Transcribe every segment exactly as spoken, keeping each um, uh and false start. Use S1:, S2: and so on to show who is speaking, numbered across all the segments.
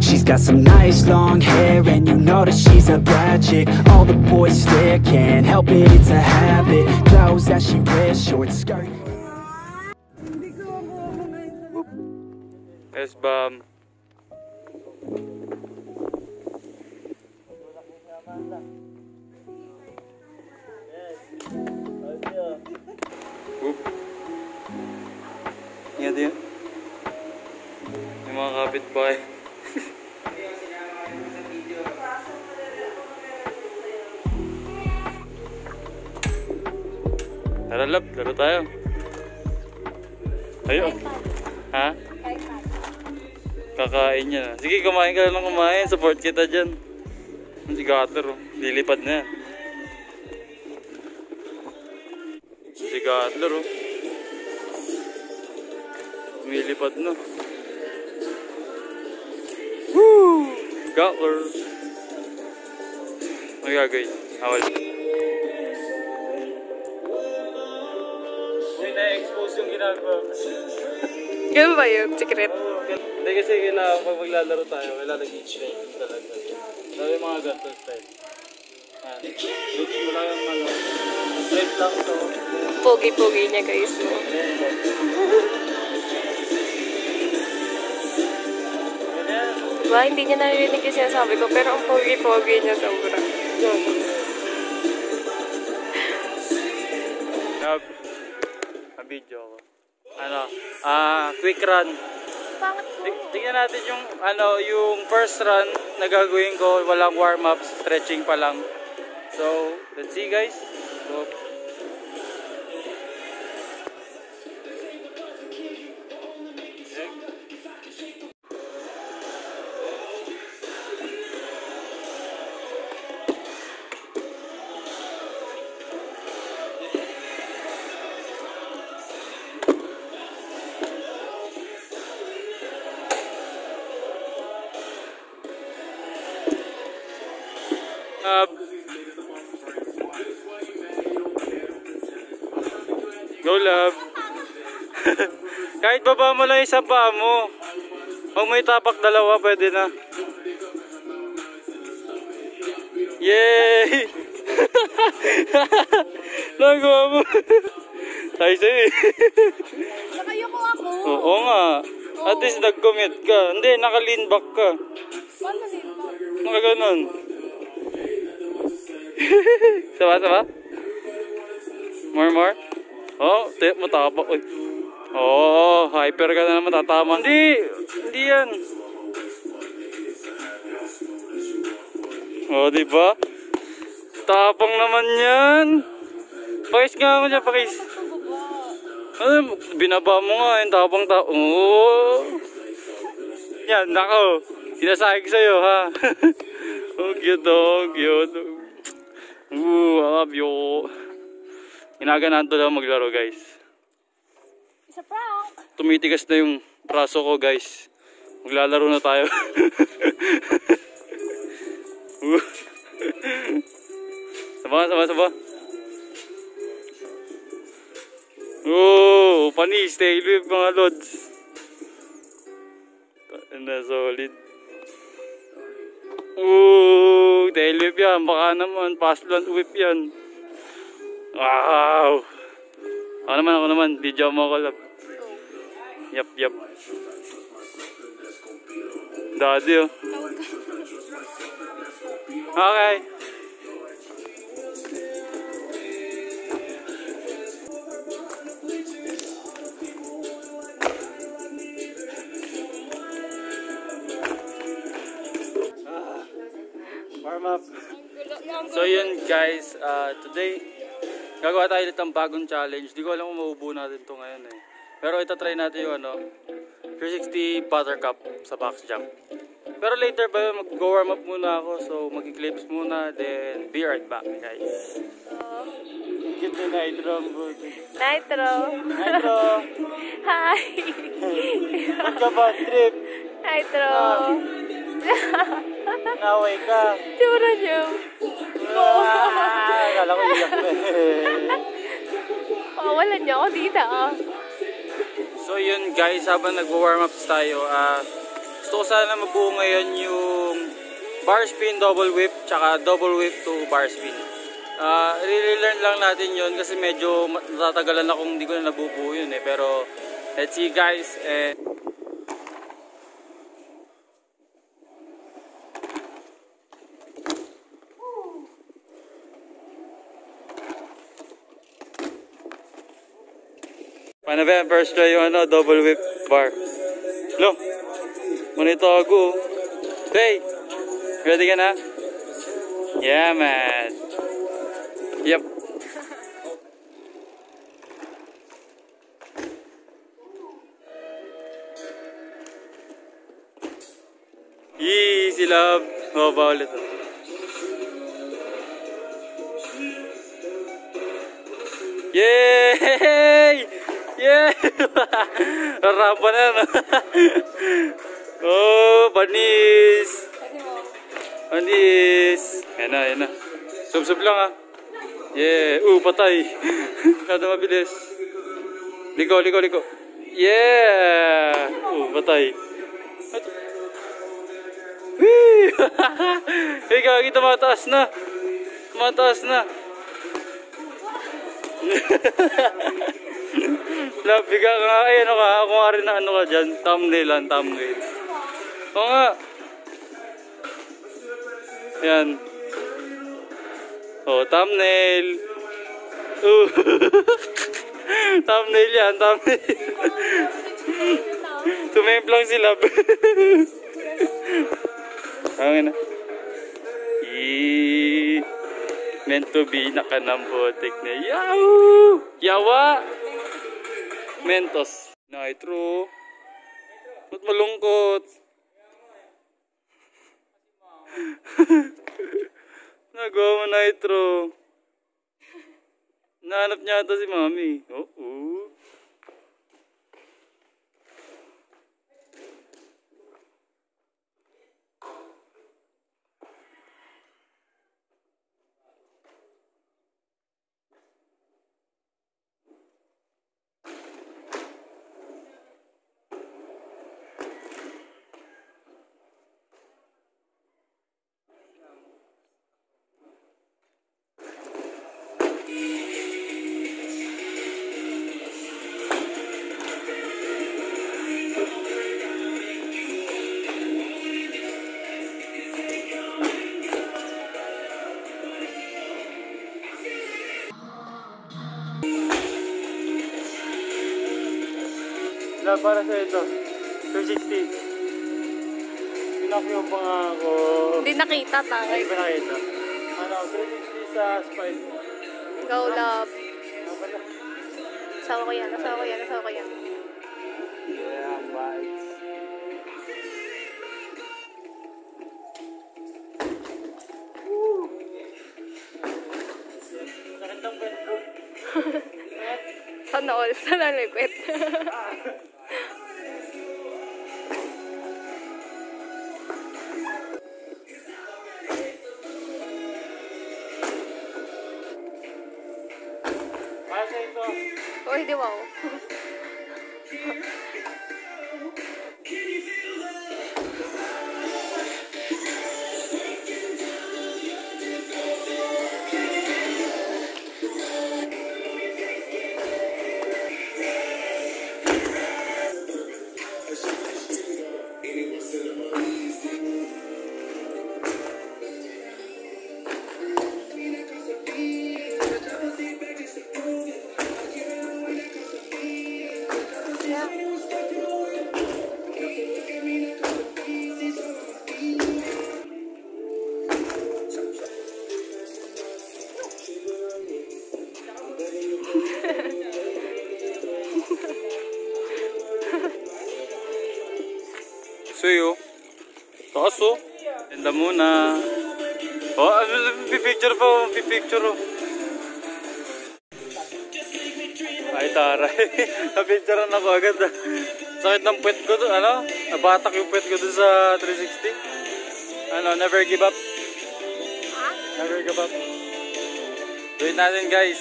S1: She's got some nice long hair, and you know that she's a bad chick. All the boys stare, can't help it, it's a habit. Clothes that she wears, short skirt.
S2: Yes, bam. Whoop. Yan din. Yung mga kapitbahay. Tara, lap, laro tayo. Ayo. Ha? Kakain niya. Sige, kumain ka lang kumain. Support kita dyan. Si Gator, lilipad na yan. Si Gator, oh. Lumilipad na. Woo! Gator. Ano gagawin? Awal. Hindi na-expose yung ginagawa.
S3: Ganun ba yun? Secret?
S2: Hindi kasi kailangan pag maglalaro tayo, kailangan nag-i-train talaga. Sabi yung mga ganito style. Yan. Reach mo lang yung ano. Straight lang to.
S3: Pogi-pogi niya guys mo. Diba? Hindi niya narinig yung sinasabi ko, pero ang pogi-pogi niya sobra.
S2: Na-video ko. Ano? Ah, quick run. Tingnan natin yung ano, yung first run na gagawin ko, walang warm-up, stretching pa lang. So, let's see guys. So, Uh, go love. Kahit baba mo lang isang paa mo. Huwag may tapak dalawa, pwede na. Yay! Nagawa mo. Ay, sa'yo eh.
S3: Nakayoko ako.
S2: Oo nga. At least nag-commit ka. Hindi, naka-lean back ka.
S3: Paano lean back?
S2: Mga ganun. Saba, saba? More, more? Oh, tip mo tapak. Uy. Oh, hyper ka na naman, tatama. Hindi, hindi yan. Oh, diba? Tapang naman yan. Pakis nga mo dyan, pakis. Ano, binaba mo nga, yung tapang tapang. Oh. Yan, nako. Sinasahig sa'yo, ha? Oh, cute, oh, cute. Ooh, I love you. Ginaganan to lang maglaro guys.
S3: It's a prank.
S2: Tumitigas na yung braso ko guys. Maglalaro na tayo. Saba, saba, saba. Oh, panis, tail whip mga lods. Na solid. Ooh, tail whip yan. Baka naman, pass blunt whip yan. Wow! Ako naman, ako naman. Video mo ako, love. Yap, yap. Daddy, oh. Okay. Warm up. So yun guys, uh, today gagawa tayo ulit ng bagong challenge. Di ko alam kung mauubo natin ito ngayon eh. Pero itatry natin yung ano, three sixty buttercup sa box jump. Pero later ba mag-warm up muna ako. So mag-clips muna, then be right back guys. Get the Nitro.
S3: Nitro.
S2: Nitro.
S3: Hi.
S2: Magka-bad trip.
S3: Nitro.
S2: Naway ka.
S3: Tsura niyo.
S2: Ah, akala ko iyak na.
S3: Pawalan niyo ako dito ah.
S2: So yun guys, habang nag-warm up tayo, uh, Gusto ko sana mabuo ngayon yung bar spin, double whip, tsaka double whip to bar spin. Uh, Really-learn lang natin yun kasi medyo natatagalan akong hindi ko na nabubuo yun eh. Pero let's see guys. Eh, paano ba yan? First try yung ano, double whip bar. No? Muna itago. Hey! Ready ka na? Yeah, man. Yep. Yee! Si Love. Mababa ulit. Yay! Yeah! Rarapa na na. Oh, panis! Panis! Yan na, yan na. Sub-sub lang ah. Yeah! Uh, patay! Kada mabilis. Liko, liko, liko. Yeah! Uh, patay. Wee! Hey, kagi, tumataas na. Tumataas na. Labi ka nga, ay ano ka, ako nga rin na ano ka dyan, thumbnail lang, thumbnail. Oo nga. Yan. Oh, thumbnail. Uh. Thumbnail yan, thumbnail. Tumemplang si Lab. Hangin na. Eee. Meant to be, nakanambotek na. Yahoo! Yawa! Mentos. Nitro. Ba't malungkot? Nagawa mo Nitro. Nahanap niya ata si Mami. Oo. Oh, para sa ito, two sixty. Pinak yung pangako.
S3: Hindi nakita, tangay.
S2: Hindi ba nakita? Ano, two sixty sa spine.
S3: Go, Love. Asawa ko yan, asawa ko yan, asawa ko yan.
S2: Yeah, bye. Sakit ang pet ko.
S3: Sana all, sana lipit. Oh, hindi wow.
S2: Suyo. Taas oh. Ganda muna. Oh, pipicture pa. Pipicture oh. Ay, taray. Napicturean ako agad. Sakit ng puwet ko doon. Ano? Nabatak yung puwet ko doon sa three sixty. Ano? Never give up. Never give up. Do it natin guys.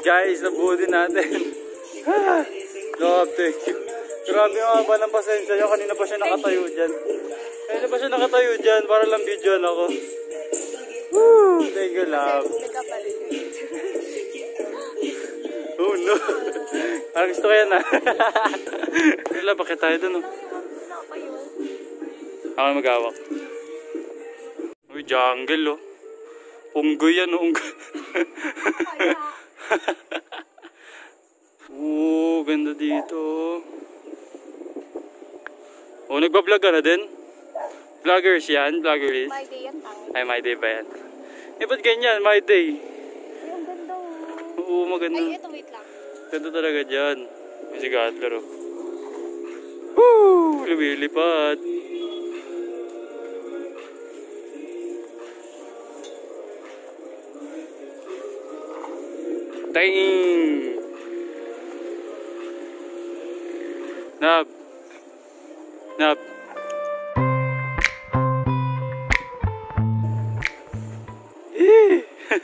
S2: guys, nabuo din natin. Love, thank you. Grabe yung haba ng pasensya niya. Kanina pa siya nakatayo dyan. Kanina pa siya nakatayo dyan para lang videoan ako. Woo! Thank you, love. Oh no. Parang gusto ko yan ah. Wala, bakit tayo dun oh? Ako mag-awak. Uy, jungle oh. Unggoy yan oh, unggoy. Oo, ganda dito. Oh, nagbablog ka na din? Vloggers yan? Vloggers?
S3: My day yan, tangi.
S2: Ay, my day ba yan? Eh, ba't ganyan? My day.
S3: Ay, ang ganda oh.
S2: Oo, maganda.
S3: Ay, ito, wait lang.
S2: Ganda talaga dyan. May si Gatler oh. Woo! Lumilipad. Ting! Nab! Nab! Eh!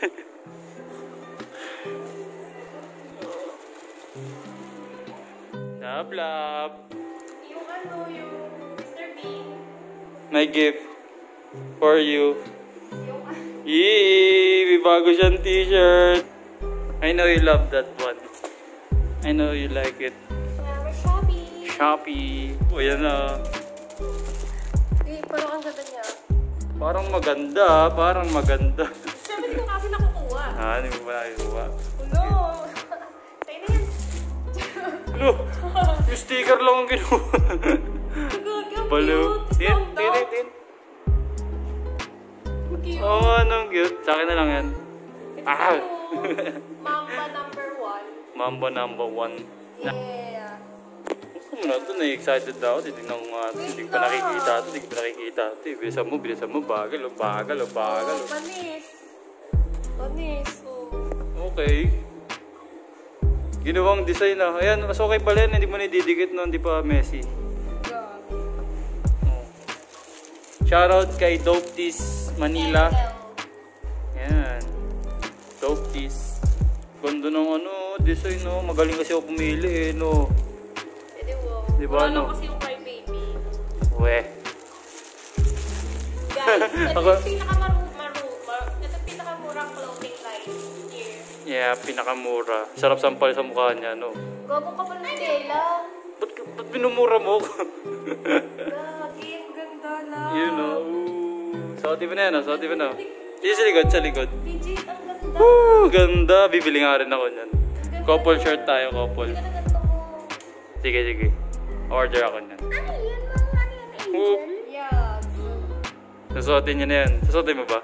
S2: Lab, lab!
S3: Yung ano, yung Mister Bean.
S2: My gift for you.
S3: Yung ano.
S2: Yee! May bago siyang t-shirt. I know you love that one. I know you like it.
S3: Salamat, Shopee.
S2: Shopee. O yan na.
S3: Eh, parang ang ganda niya.
S2: Parang maganda, parang maganda.
S3: Siyempre, hindi ko kasi nakukuha.
S2: Ah, hindi mo ba nakikuha?
S3: No! Tayo na yan.
S2: Ano? Yung sticker lang ang kinuha. Balo. Tin, tin, tin, tin. Oo nga, anong cute. Sa akin na lang yan. Ah!
S3: Mamba number one.
S2: Mamba number one.
S3: Yeah.
S2: Gusto mo na ito, na-excited na ako. Titignan ko nga ito. Hindi ko pa nakikita ito. Hindi ko pa nakikita ito. Bilisan mo, bilisan mo. Bagal, o bagal, o bagal.
S3: Oh, panis. Panis, oh.
S2: Okay. Ginawang design na. Ayan, mas okay pala yan. Hindi mo na didikit no, hindi pa messy.
S3: God.
S2: Oh. Shoutout kay Dope Tees Manila. Yan. Dope Tees. Ganda ng ano, design no. Magaling kasi ako pumili eh no.
S3: Edi wow.
S2: Diba,
S3: Wala
S2: no?
S3: kasi yung Cry Baby.
S2: Weh.
S3: Guys, ito
S2: Ako-
S3: yung pinakamaru, maru, maru, ito yung pinakamurang clothing line here.
S2: Yeah, pinakamura. Sarap sampal sa mukha niya no.
S3: Gago ka pala ng tela.
S2: Ba't, ba't pinumura mo ko?
S3: Gagi, ang ganda lang.
S2: Yun no. Suotin mo na yan no, suotin mo na. Dito sa likod, sa likod.
S3: Legit, ang ganda.
S2: Woo! Ganda! Bibili nga rin ako niyan. Couple shirt tayo, couple.
S3: Hindi ka na ganito mo.
S2: Sige, sige. Order ako niyan.
S3: Ay, yan mga ano yan,
S2: Woo!
S3: Yeah.
S2: Susuotin niyo na yan. Susuotin mo ba?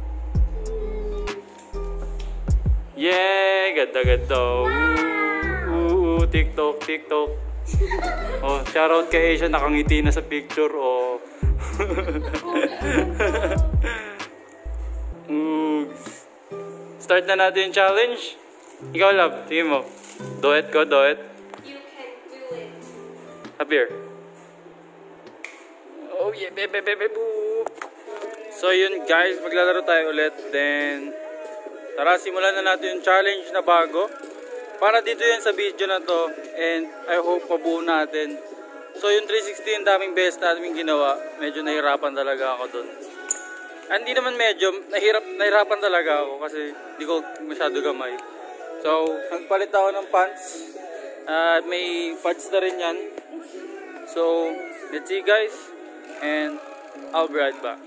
S2: Yay! Ganda, ganda. Woo! TikTok, TikTok. Oh, shoutout kay Asia. Nakangiti na sa picture. Oh. Oogs. Start na natin yung challenge. Ikaw, love. Sige mo. Do it ko, do it.
S3: You can do it.
S2: Up here. Oh yeah, bebe, bebe, boo. So yun guys, maglalaro tayo ulit. Then, tara, simulan na natin yung challenge na bago. Para dito yan sa video na to. And I hope mabuo natin. So yung three sixty, yung daming best namin ginawa. Medyo nahirapan talaga ako dun. Hindi naman medyo, nahirap, nahirapan talaga ako kasi hindi ko masyado gamay. So, nagpalit ako ng pants. At uh, may pads na rin yan. So, let's see guys. And I'll be right back.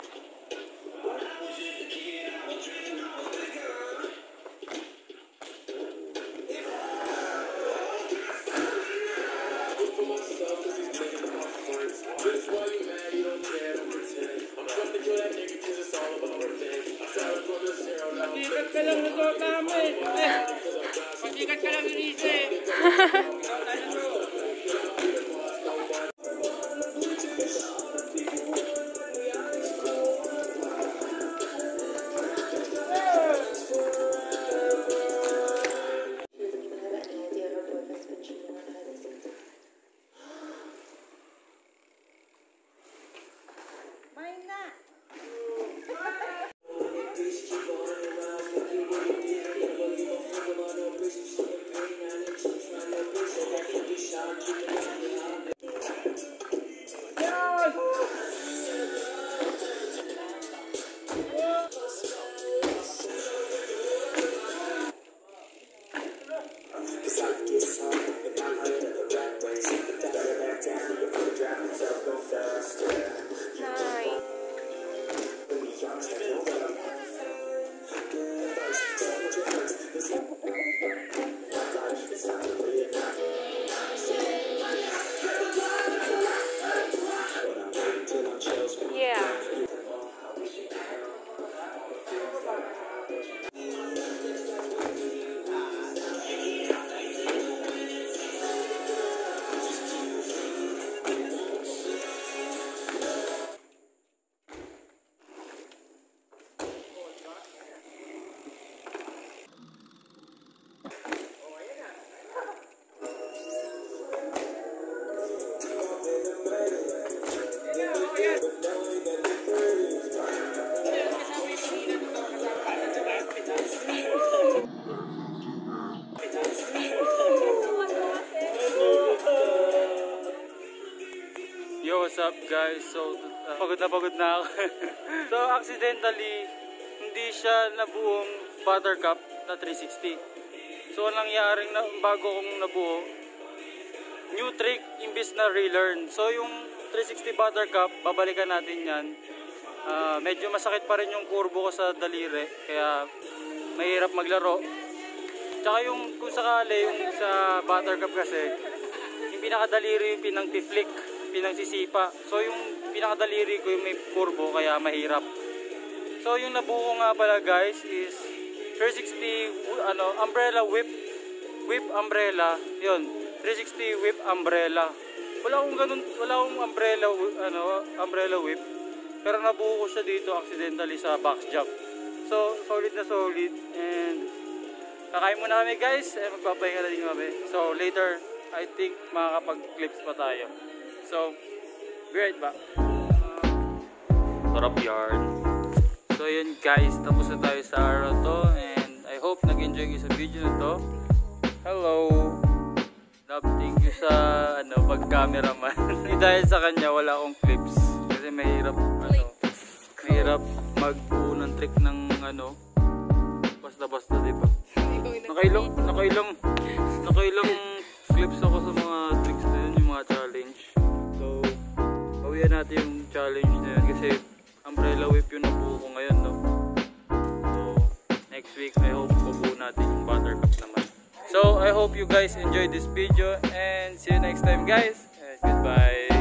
S2: Pasikat ka lang nito namin. Pasikat ka lang nito eh. Yo, what's up guys? So, uh, pagod na pagod na ako. So, accidentally, hindi siya nabuong buttercup na three sixty. So, anong nangyaring na, bago kong nabuo, new trick imbis na relearn. So, yung three sixty buttercup, babalikan natin yan. Uh, medyo masakit pa rin yung kurbo ko sa daliri, kaya mahirap maglaro. Tsaka yung kung sakali, yung sa buttercup kasi, yung pinakadaliri yung pinang-tiflick, pinang-sisipa. So yung pinakadaliri ko yung may kurbo, kaya mahirap. So yung nabuo nga pala guys is three sixty ano, umbrella whip, whip umbrella, yun, three sixty whip umbrella. Wala akong ganun, wala akong umbrella, ano, umbrella whip. Pero nabuo ko siya dito accidentally sa box jack. So, solid na solid. And kakain muna kami guys. Eh, magpapahinga na din kami. So, later, I think makakapag-clips pa tayo. So, be right back. Sarap yarn. So, yun guys. Tapos na tayo sa araw to. And I hope nag-enjoy kayo sa video na to. Hello. Love, thank you sa ano, pag-cameraman. Dahil sa kanya, wala akong clips. Kasi mahirap, ano, mahirap magbuo ng trick ng ano, basta-basta, diba? Nakailang, nakailang, nakailang clips ako sa mga tricks na yun, yung mga challenge. So, bawian natin yung challenge na yun kasi umbrella whip yung nabuo ko ngayon, no? So, next week, I hope mabuo natin yung buttercup naman. So, I hope you guys enjoyed this video and see you next time, guys. And goodbye.